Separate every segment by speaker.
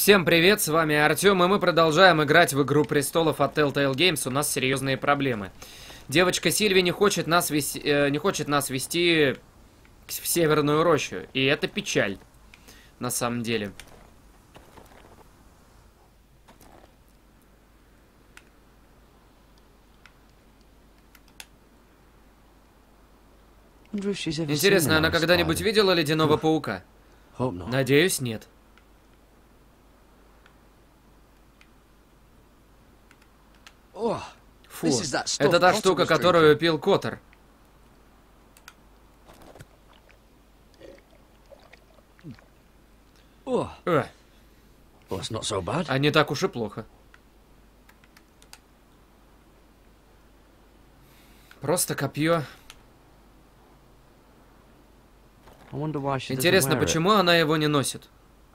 Speaker 1: Всем привет, с вами Артём, и мы продолжаем играть в Игру Престолов от Telltale Games. У нас серьезные проблемы. Девочка Сильви не хочет нас вести в Северную Рощу, и это печаль, на самом деле. Интересно, она когда-нибудь видела Ледяного Паука? Надеюсь, нет. Фу, это та штука, которую пил Коттер. А не так уж и плохо. Просто копье. Интересно, почему она его не носит?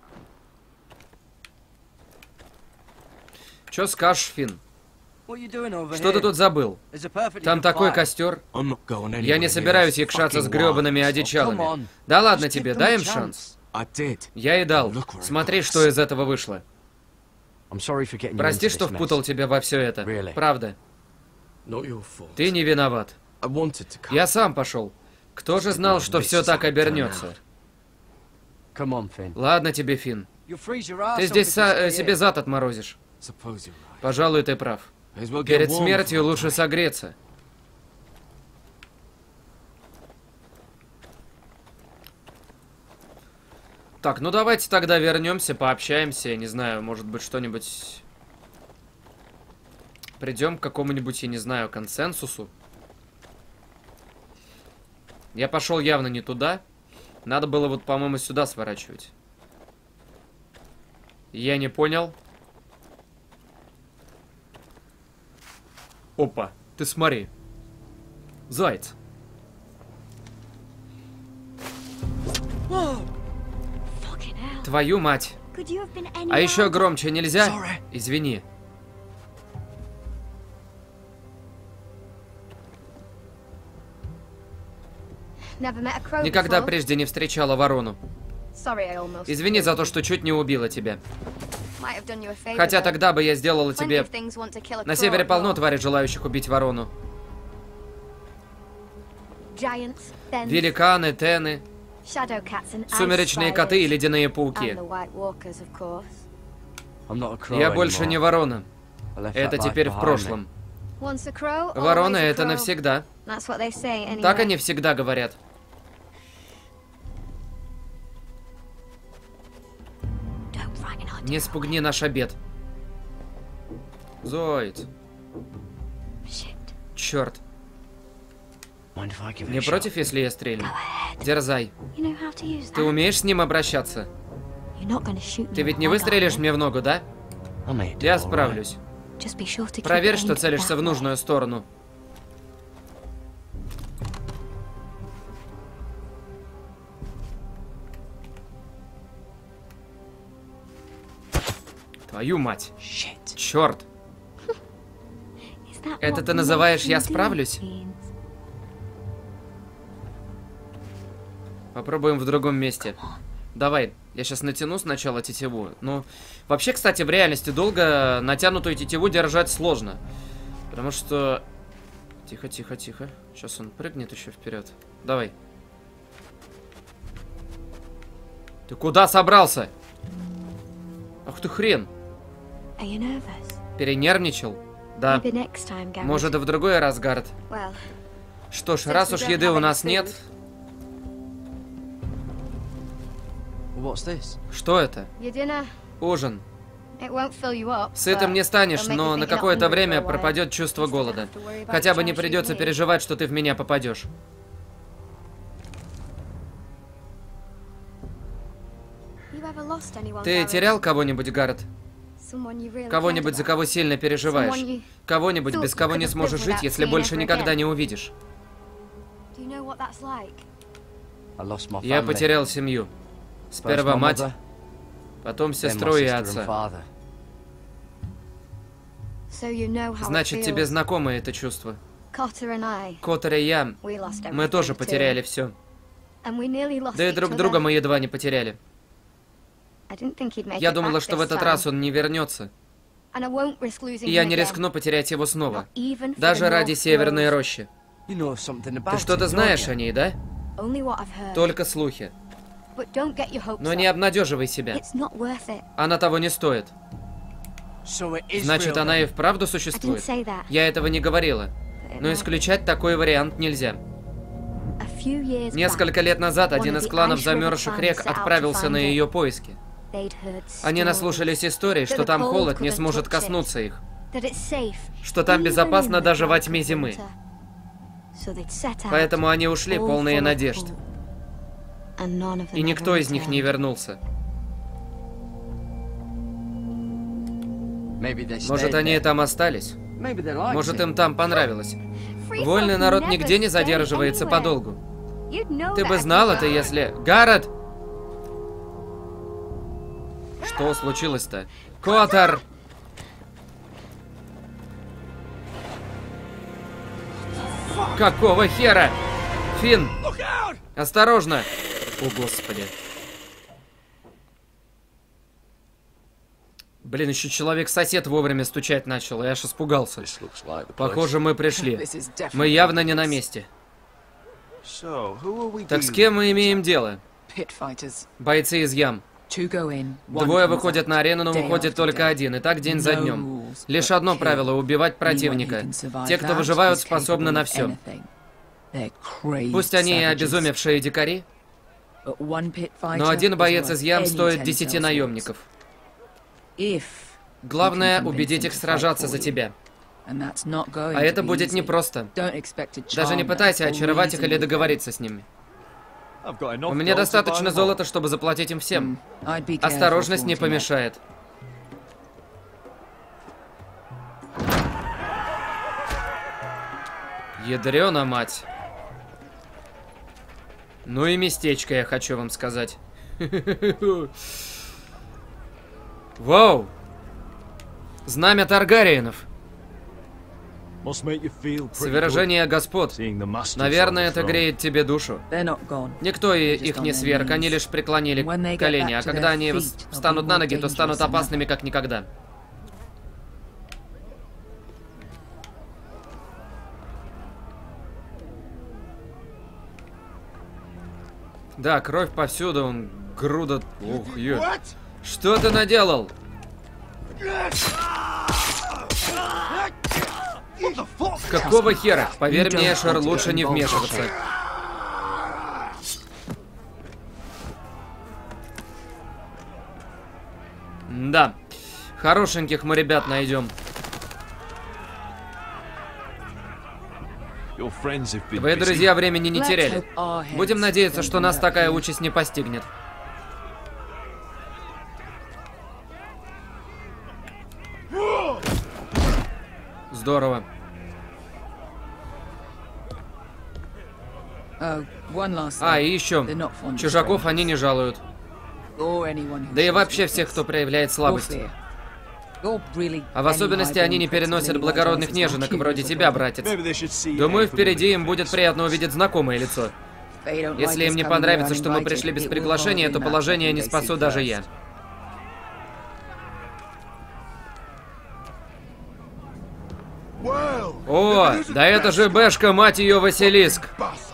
Speaker 1: Чё скажешь, Финн? Что ты тут забыл? Там такой костер. Я не собираюсь якшаться с грёбаными одичалами. Да ладно тебе, дай им шанс. Я и дал. Смотри, что из этого вышло. Прости, что впутал тебя во все это. Правда. Ты не виноват. Я сам пошел. Кто же знал, что все так обернется? Ладно тебе, Финн. Ты здесь себе зад отморозишь. Пожалуй, ты прав. Перед смертью лучше согреться. Так, ну давайте тогда вернемся, пообщаемся. Я не знаю, может быть, что-нибудь... Придем к какому-нибудь, я не знаю, консенсусу. Я пошел явно не туда. Надо было вот, по-моему, сюда сворачивать. Я не понял. Опа, ты смотри. Заяц. Твою мать. А еще громче нельзя? Извини. Никогда прежде не встречала ворону. Извини за то, что чуть не убила тебя. Хотя тогда бы я сделала тебе... На севере полно тварей, желающих убить ворону. Великаны, тены, сумеречные коты и ледяные пауки. Я больше не ворона. Это теперь в прошлом. Ворона — это навсегда. Так они всегда говорят. Не спугни наш обед. Зоид. Черт. Не против, если я стрельну? Дерзай. Ты умеешь с ним обращаться? Ты ведь не выстрелишь мне в ногу, да? Я справлюсь. Проверь, что целишься в нужную сторону. Твою мать. Черт. Это ты называешь «я справлюсь»? Попробуем в другом месте. Давай, я сейчас натяну сначала тетиву. Ну, вообще, кстати, в реальности долго натянутую тетиву держать сложно. Потому что... Тихо, тихо, тихо. Сейчас он прыгнет еще вперед. Давай. Ты куда собрался? Ах ты хрен. Перенервничал? Да. Может, и в другой раз, Гард. Что ж, раз уж еды у нас нет... Что это? Ужин. Сытым не станешь, но на какое-то время пропадет чувство голода. Хотя бы не придется переживать, что ты в меня попадешь. Ты терял кого-нибудь, Гаррет? Кого-нибудь, за кого сильно переживаешь? Кого-нибудь, без кого не сможешь жить, если больше никогда не увидишь? Я потерял семью. Сперва мать, потом сестру и отца. Значит, тебе знакомо это чувство. Коттер и я, мы тоже потеряли все. Да и друг друга мы едва не потеряли. Я думала, что в этот раз он не вернется. И я не рискну потерять его снова. Даже ради Северной Рощи. Ты что-то знаешь о ней, да? Только слухи. Но не обнадеживай себя. Она того не стоит. Значит, она и вправду существует? Я этого не говорила. Но исключать такой вариант нельзя. Несколько лет назад один из кланов замерзших рек отправился на ее поиски. Они наслушались историй, что там холод не сможет коснуться их. Что там безопасно даже во тьме зимы. Поэтому они ушли, полные надежд. И никто из них не вернулся. Может, они там остались? Может, им там понравилось? Вольный народ нигде не задерживается подолгу. Ты бы знал это, если... Гаррет! Что случилось-то? Коттер! Какого хера? Финн! Осторожно! О, господи. Блин, еще человек-сосед вовремя стучать начал, я аж испугался. Похоже, мы пришли. Мы явно не на месте. Так с кем мы имеем дело? Бойцы из ям. Двое выходят на арену, но выходит только один, и так день за днем. Лишь одно правило — убивать противника. Те, кто выживают, способны на все. Пусть они и обезумевшие дикари, но один боец из ям стоит 10 наемников. Главное — убедить их сражаться за тебя. А это будет непросто. Даже не пытайся очаровать их или договориться с ними. У меня достаточно золота, чтобы заплатить им всем. Осторожность не помешает. Ядрёна мать. Ну и местечко, я хочу вам сказать. Вау! Знамя Таргариенов. Совершение господ. Наверное, это греет тебе душу. Никто их не сверг, они лишь преклонили колени, а когда они встанут на ноги, то станут опасными как никогда. Да, кровь повсюду, он груда... Ух, ё. Что ты наделал? Какого хера? Поверь мне, Эшер, лучше не вмешиваться. Да. Хорошеньких мы ребят найдем. Твои друзья времени не теряли. Будем надеяться, что нас такая участь не постигнет. Здорово. А, и еще. Чужаков они не жалуют. Да и вообще всех, кто проявляет слабость. А в особенности они не переносят благородных неженок, вроде тебя, братец. Думаю, впереди им будет приятно увидеть знакомое лицо. Если им не понравится, что мы пришли без приглашения, то положение не спасу даже я. О, да это же Бэшка, мать ее, Василиск.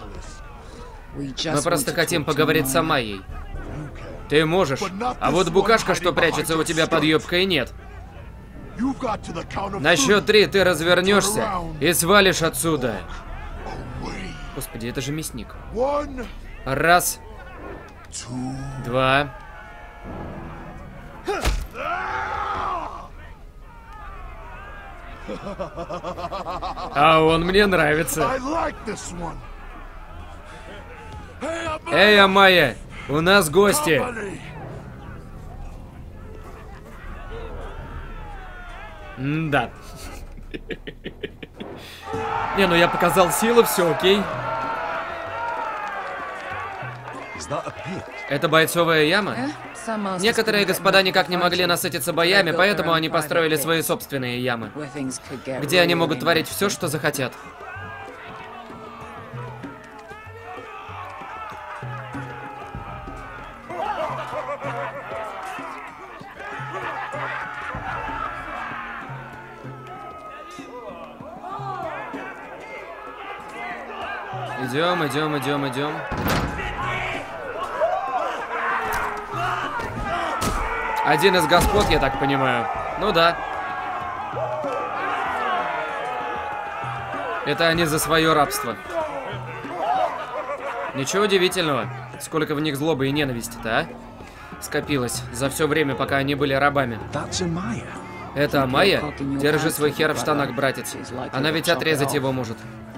Speaker 1: Мы просто хотим поговорить с Амайей. Ты можешь, а вот букашка, что прячется у тебя под юбкой, нет. На счет 3 ты развернешься и свалишь отсюда. Господи, это же мясник. 1, 2. А он мне нравится. Эй, Амайя, у нас гости. Да. Не, ну я показал силу, все окей. Это бойцовая яма? Некоторые господа никак не могли насытиться боями, поэтому они построили свои собственные ямы, где они могут творить все, что захотят. Идем, идем, идем, идем. Один из господ, я так понимаю. Ну да. Это они за свое рабство. Ничего удивительного. Сколько в них злобы и ненависти-то, а? Скопилось за все время, пока они были рабами. Это Амайя? Держи свой хер в штанах, братец. Она ведь отрезать его может.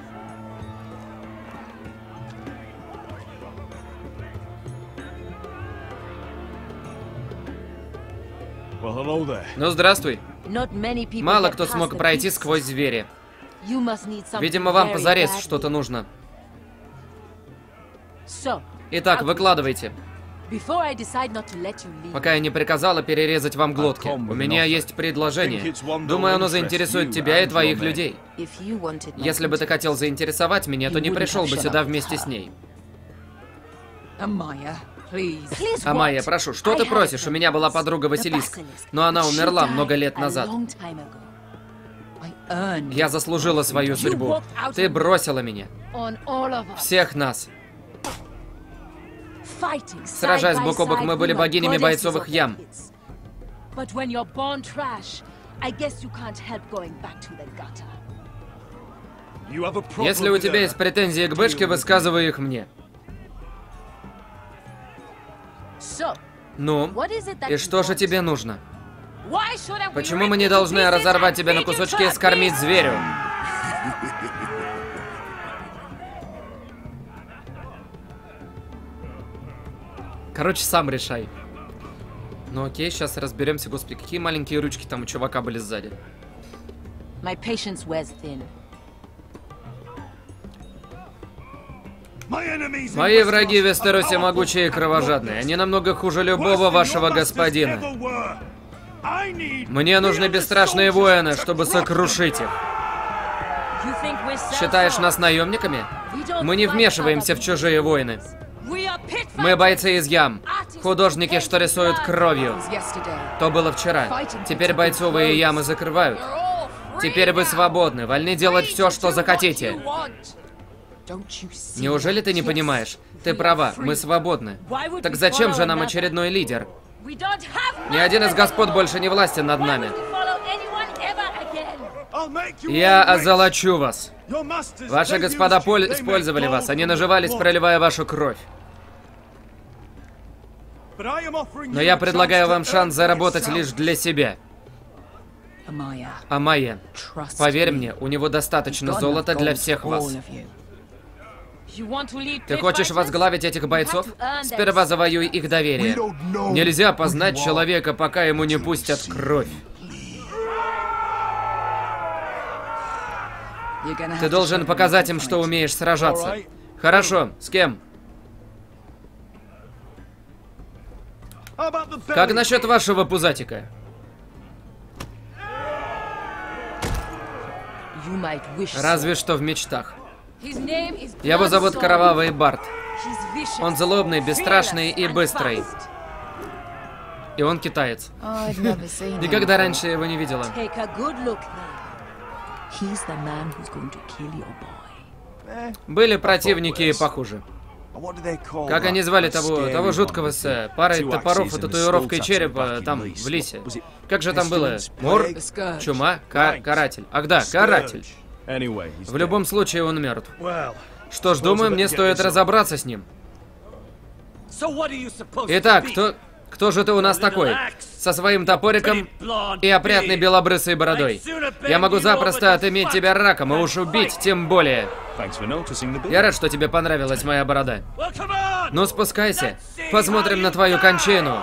Speaker 1: Ну, здравствуй. Мало кто смог пройти сквозь звери. Видимо, вам позарез что-то нужно. Итак, выкладывайте. Пока я не приказала перерезать вам глотки. У меня есть предложение. Думаю, оно заинтересует тебя и твоих людей. Если бы ты хотел заинтересовать меня, то не пришел бы сюда вместе с ней. Амайя, прошу, что ты просишь? У меня была подруга Василиск, но она умерла много лет назад. Я заслужила свою судьбу. Ты бросила меня. Всех нас. Сражаясь бок о бок, мы были богинями бойцовых ям. Если у тебя есть претензии к бэшке, высказывай их мне. Ну, и что же тебе нужно? Почему мы не должны разорвать тебя на кусочки и скормить зверю? Короче, сам решай. Ну окей, сейчас разберемся. Господи, какие маленькие ручки там у чувака были сзади. Мои враги в Вестеросе могучие и кровожадные. Они намного хуже любого вашего господина. Мне нужны бесстрашные воины, чтобы сокрушить их. Считаешь нас наемниками? Мы не вмешиваемся в чужие войны. Мы бойцы из ям. Художники, что рисуют кровью. То было вчера. Теперь бойцовые ямы закрывают. Теперь вы свободны, вольны делать все, что захотите. Неужели ты не понимаешь? Ты права, мы свободны. Так зачем же нам очередной лидер? Ни один из господ больше не властен над нами. Я озолочу вас. Ваши господа использовали вас, они наживались, проливая вашу кровь. Но я предлагаю вам шанс заработать лишь для себя. Амайя, поверь мне, у него достаточно золота для всех вас. Ты хочешь возглавить этих бойцов? Сперва завоюй их доверие. Нельзя познать человека, пока ему не пустят кровь. Ты должен показать им, что умеешь сражаться. Хорошо, с кем? Как насчет вашего пузатика? Разве что в мечтах. Его зовут Кровавый Бард. Он злобный, бесстрашный и быстрый. И он китаец. Никогда раньше его не видела. Были противники и похуже. Как они звали того жуткого с парой топоров и татуировкой черепа там, в лисе? Как же там было? Мур? Чума? Каратель. Ах да, Каратель. В любом случае он мертв. Что ж, думаю, мне стоит разобраться с ним. Итак, кто же ты у нас такой? Со своим топориком и опрятной белобрысой бородой. Я могу запросто отыметь тебя раком, и уж убить тем более. Я рад, что тебе понравилась моя борода. Ну, спускайся. Посмотрим на твою кончину.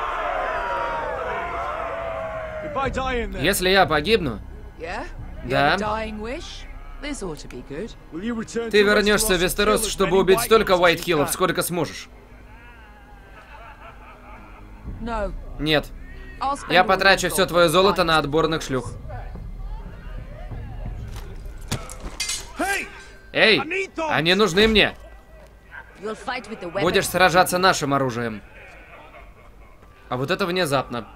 Speaker 1: Если я погибну... Да. Ты вернешься в Вестерос, чтобы убить столько Уайтхиллов, сколько сможешь. Нет. Я потрачу все твое золото на отборных шлюх. Эй, они нужны мне. Будешь сражаться нашим оружием. А вот это внезапно.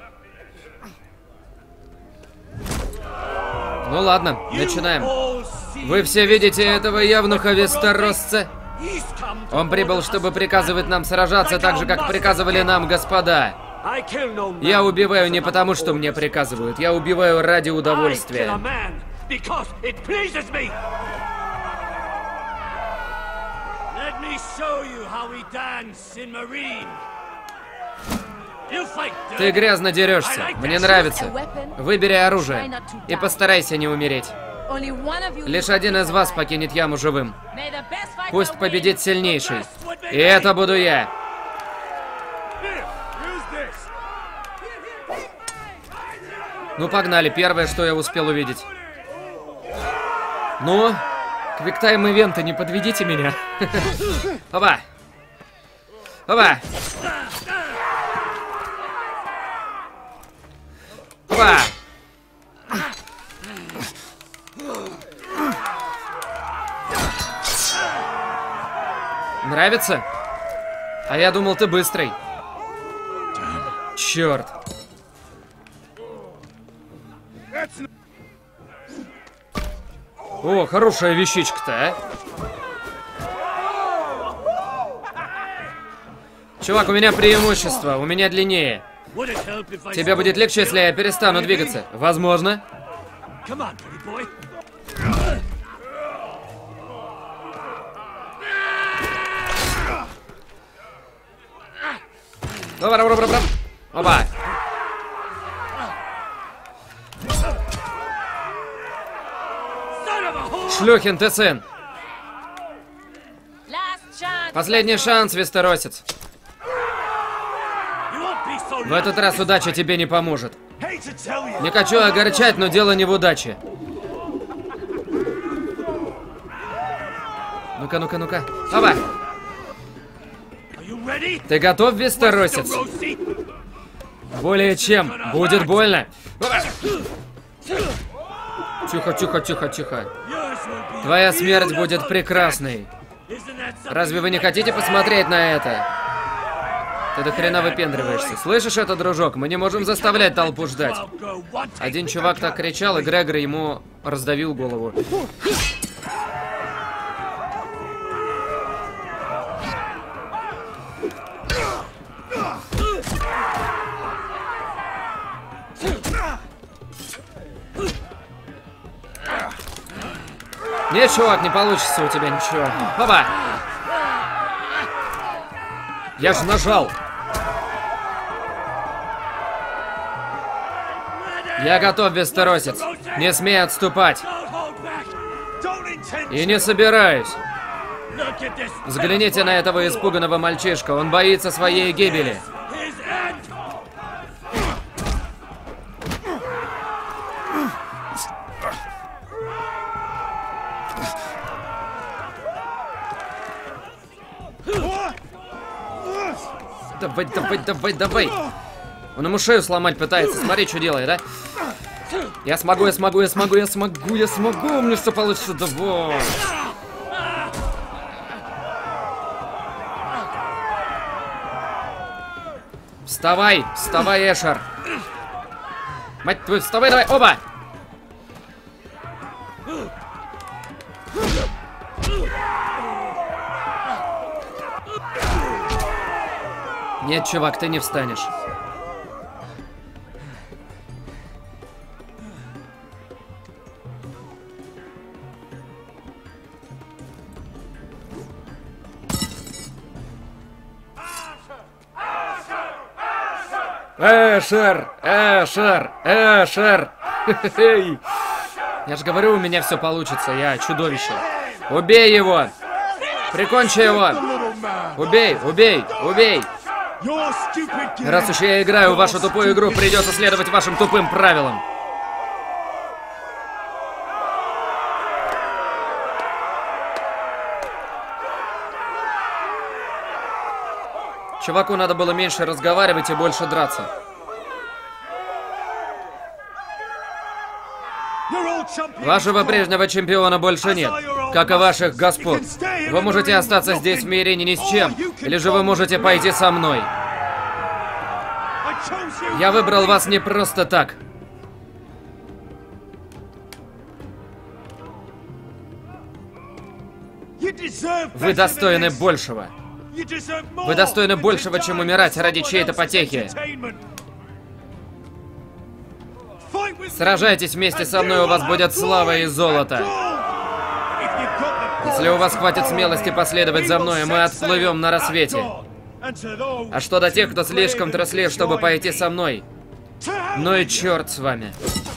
Speaker 1: Ну ладно, начинаем. Вы все видите этого явнуха весторосца? Он прибыл, чтобы приказывать нам сражаться так же, как приказывали нам господа. Я убиваю не потому, что мне приказывают. Я убиваю ради удовольствия. Ты грязно дерешься. Мне нравится. Выбери оружие и постарайся не умереть. Лишь один из вас покинет яму живым. Пусть победит сильнейший. И это буду я. Ну, погнали. Первое, что я успел увидеть. Ну, квиктайм-ивенты, не подведите меня. Опа. Опа. Опа. Нравится? А я думал, ты быстрый. Черт. О, хорошая вещичка-то, а? Чувак, у меня преимущество, у меня длиннее. Тебе будет легче, если я перестану двигаться. Возможно. Опа. Шлюхин, ты сын. Последний шанс, весторосец. В этот раз удача тебе не поможет. Не хочу огорчать, но дело не в удаче. Ну-ка, ну-ка, ну-ка. Опа. Ты готов, весторосец? Более чем. Будет больно. Тихо, тихо, тихо, тихо. Твоя смерть будет прекрасной. Разве вы не хотите посмотреть на это? Ты до хрена выпендриваешься. Слышишь это, дружок? Мы не можем заставлять толпу ждать. Один чувак так кричал, и Грегор ему раздавил голову. Нет, чувак, не получится у тебя ничего. Опа! Я же нажал. Я готов, весторосец. Не смей отступать. И не собираюсь. Взгляните на этого испуганного мальчишка. Он боится своей гибели. Давай, давай, давай, давай. Он ему шею сломать пытается. Смотри, что делает, да? Я смогу, я смогу, я смогу, я смогу, я смогу. У меня все получится, давай. Вставай, вставай, Эшер. Мать твою, вставай, давай, оба. Нет, чувак, ты не встанешь. Эшер! Эшер! Эшер! Я же говорю, у меня все получится, я чудовище. Убей его! Прикончи его! Убей, убей, убей! Раз уж я играю в вашу тупую игру, придется следовать вашим тупым правилам. Чуваку надо было меньше разговаривать и больше драться. Вашего прежнего чемпиона больше нет, как и ваших господ. Вы можете остаться здесь в Мейрине ни с чем, или же вы можете пойти со мной. Я выбрал вас не просто так. Вы достойны большего. Вы достойны большего, чем умирать ради чьей-то потехи. Сражайтесь вместе со мной, у вас будет слава и золото. Если у вас хватит смелости последовать за мной, мы отплывем на рассвете. А что до тех, кто слишком трослив, чтобы пойти со мной? Ну и черт с вами.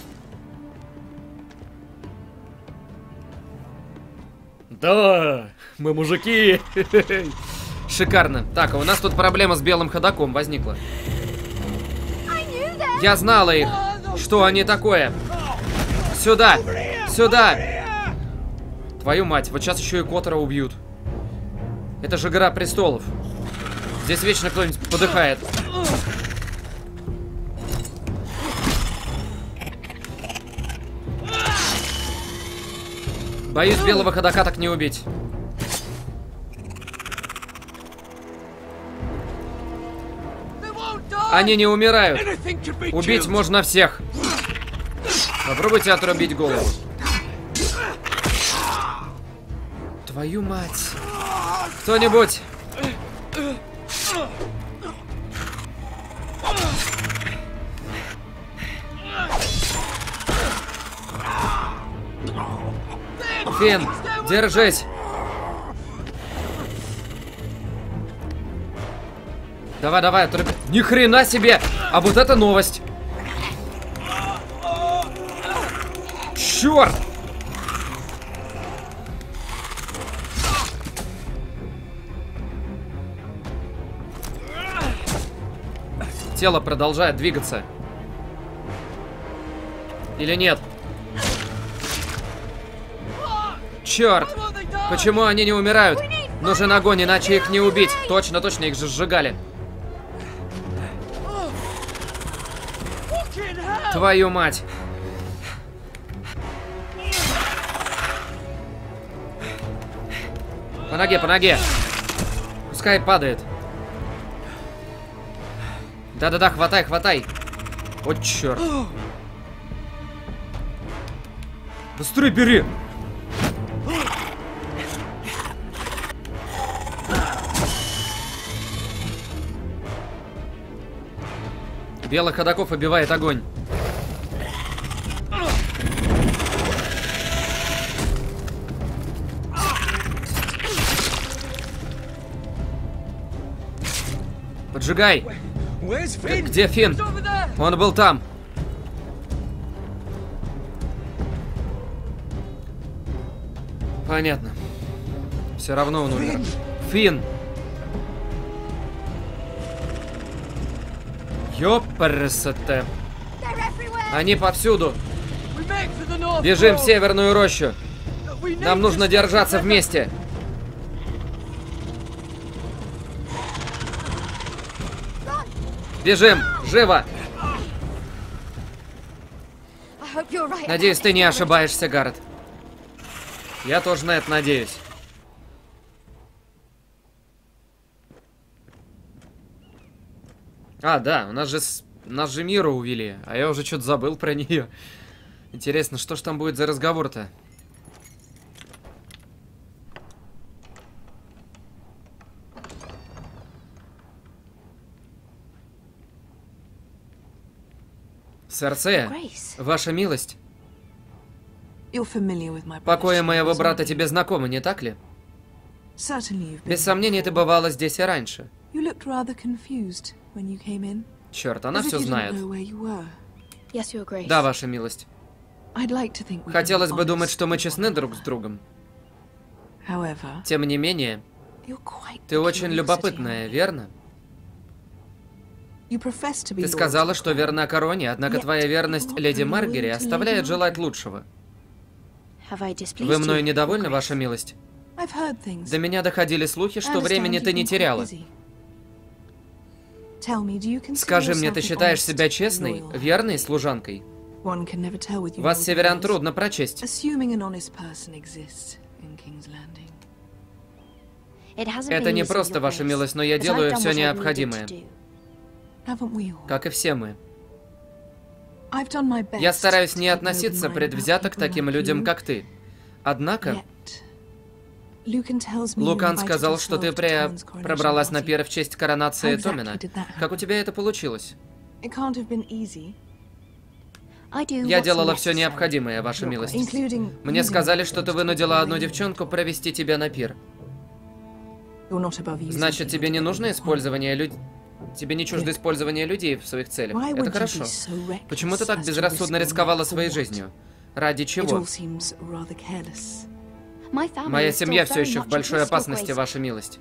Speaker 1: Да, мы мужики. Шикарно. Так, а у нас тут проблема с белым ходоком возникла. Я знала их. Что они такое? Сюда! Сюда! Твою мать, вот сейчас еще и Коттера убьют. Это же Игра престолов. Здесь вечно кто-нибудь подыхает. Боюсь, белого ходока так не убить. Они не умирают. Убить можно всех. Попробуйте отрубить голову. Твою мать. Кто-нибудь. Финн, держись. Давай, давай, отруби. Ни хрена себе! А вот это новость. Черт! Тело продолжает двигаться. Или нет? Черт! Почему они не умирают? Нужен огонь, иначе их не убить. Точно, точно, их же сжигали. Твою мать! По ноге, по ноге! Пускай падает. Да-да-да, хватай, хватай! О, черт! Быстрее бери! Белых ходоков убивает огонь. Поджигай! Где Финн? Он был там. Понятно. Все равно он умер. Финн! Ёпрсоте. Они повсюду. Бежим в Северную рощу. Нам нужно держаться вместе. Бежим! Живо! Надеюсь, ты не ошибаешься, Гаррет. Я тоже на это надеюсь. А, да, у нас же Миру увели, а я уже что-то забыл про нее. Интересно, что ж там будет за разговор-то? Серсея, ваша милость. Покои моего брата тебе знакомы, не так ли? Без сомнения, ты бывала здесь и раньше. Черт, она все знает. Да, ваша милость. Хотелось бы думать, что мы честны друг с другом. Тем не менее, ты очень любопытная, верно? Ты сказала, что верна короне, однако твоя верность леди Маргери оставляет желать лучшего. Вы мною недовольны, ваша милость? До меня доходили слухи, что времени ты не теряла. Скажи мне, ты считаешь себя честной, верной служанкой? Вас, северян, трудно прочесть. Это не просто, ваша милость, но я делаю все необходимое. Как и все мы. Я стараюсь не относиться предвзято к таким людям, как ты. Однако, Лукан сказал, что ты пробралась на пир в честь коронации Томина. Как у тебя это получилось? Я делала все необходимое, ваша милость. Мне сказали, что ты вынудила одну девчонку провести тебя на пир. Значит, тебе не нужно использование людей... Тебе не чуждо использование людей в своих целях. Это хорошо. Почему ты так безрассудно рисковала своей жизнью? Ради чего? Моя семья все еще в большой опасности, ваша милость.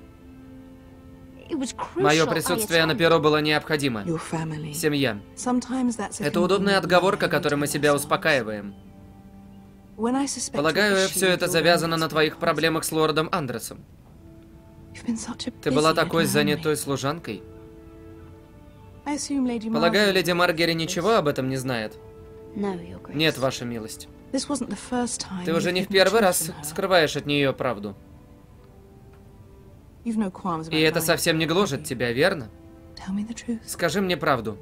Speaker 1: Мое присутствие на перу было необходимо. Семья. Это удобная отговорка, которой мы себя успокаиваем. Полагаю, все это завязано на твоих проблемах с лордом Андерсом. Ты была такой занятой служанкой. Полагаю, леди Маргери ничего об этом не знает? Нет, ваша милость. Ты уже не в первый раз скрываешь от нее правду. И это совсем не гложет тебя, верно? Скажи мне правду.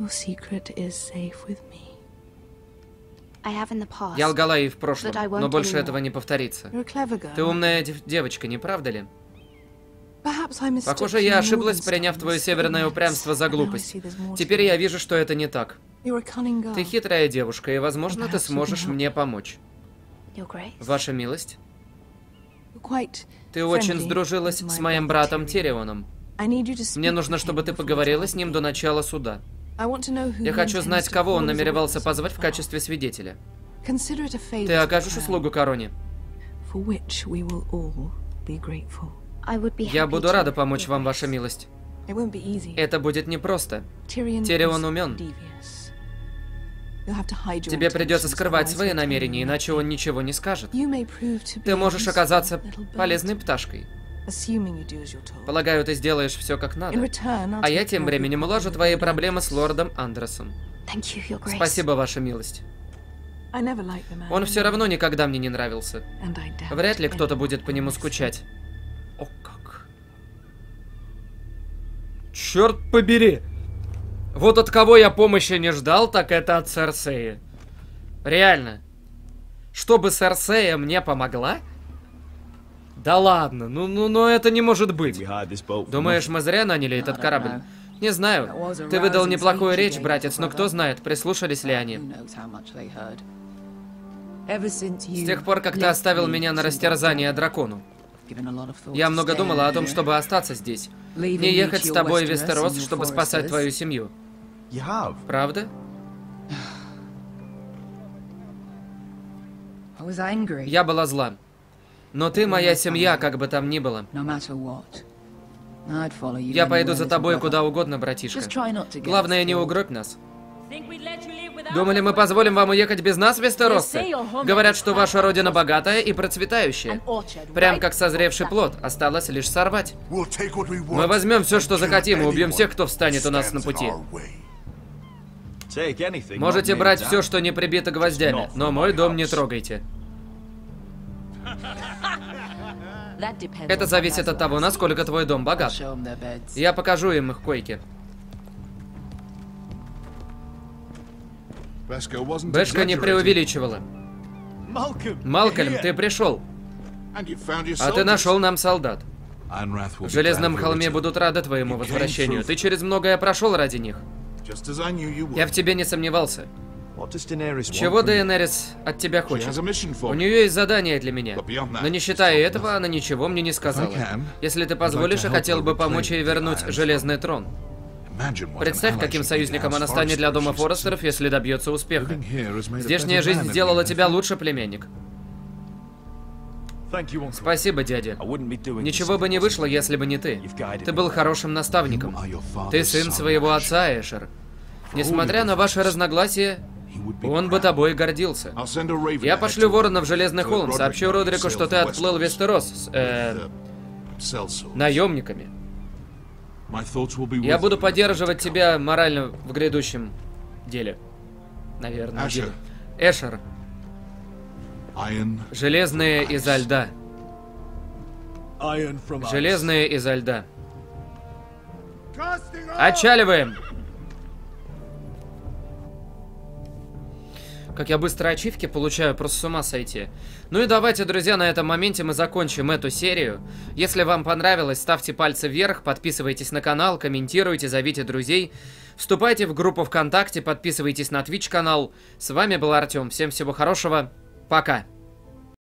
Speaker 1: Я лгала ей в прошлом, но больше этого не повторится. Ты умная девочка, не правда ли? Похоже, я ошиблась, приняв твое северное упрямство за глупость. Теперь я вижу, что это не так. Ты хитрая девушка, и, возможно, ты сможешь мне помочь. Ваша милость? Ты очень сдружилась с моим братом Тирионом. Мне нужно, чтобы ты поговорила с ним до начала суда. Я хочу знать, кого он намеревался позвать в качестве свидетеля. Ты окажешь услугу короне? Я буду рада помочь вам, ваша милость. Это будет непросто. Тирион умен. Тебе придется скрывать свои намерения, иначе он ничего не скажет. Ты можешь оказаться полезной пташкой. Полагаю, ты сделаешь все как надо. А я тем временем улажу твои проблемы с лордом Андерсом. Спасибо, ваша милость. Он все равно никогда мне не нравился. Вряд ли кто-то будет по нему скучать. О как. Черт побери! Вот от кого я помощи не ждал, так это от Серсеи. Реально. Чтобы Серсея мне помогла? Да ладно, ну это не может быть. Думаешь, мы зря наняли этот корабль? Не знаю. Ты выдал неплохую речь, братец, но кто знает, прислушались ли они. С тех пор, как ты оставил меня на растерзание дракону, я много думала о том, чтобы остаться здесь. Не ехать с тобой в Вестерос, чтобы спасать твою семью. Правда? Я была зла. Но ты моя семья, как бы там ни было. Я пойду за тобой куда угодно, братишка. Главное, не угробь нас. Думали, мы позволим вам уехать без нас, вестеросцы? Говорят, что ваша родина богатая и процветающая. Прям как созревший плод, осталось лишь сорвать. Мы возьмем все, что захотим, и убьем всех, кто встанет у нас на пути. Можете брать все, что не прибито гвоздями, но мой дом не трогайте. Это зависит от того, насколько твой дом богат. Я покажу им их койки. Бешка не преувеличивала. Малкольм, ты пришел. А ты нашел нам солдат. В Железном холме будут рады твоему возвращению. Ты через многое прошел ради них. Я в тебе не сомневался. Чего Дейенерис от тебя хочет? У нее есть задание для меня. Но не считая этого, она ничего мне не сказала. Если ты позволишь, я хотел бы помочь ей вернуть Железный трон. Представь, каким союзником она станет для дома Форестеров, если добьется успеха. Здешняя жизнь сделала тебя лучше, племянник. Спасибо, дядя. Ничего бы не вышло, если бы не ты. Ты был хорошим наставником. Ты сын своего отца, Эшер. Несмотря на ваши разногласия, он бы тобой гордился. Я пошлю ворона в Железный холм, сообщу Родрику, что ты отплыл в Вестерос с наемниками. Я буду поддерживать тебя морально в грядущем деле. Наверное. Эшер. Железные изо льда. Железные изо льда. Отчаливаем! Как я быстро ачивки получаю, просто с ума сойти. Ну и давайте, друзья, на этом моменте мы закончим эту серию. Если вам понравилось, ставьте пальцы вверх, подписывайтесь на канал, комментируйте, зовите друзей. Вступайте в группу ВКонтакте, подписывайтесь на Twitch канал. С вами был Артем. Всем всего хорошего. Пока.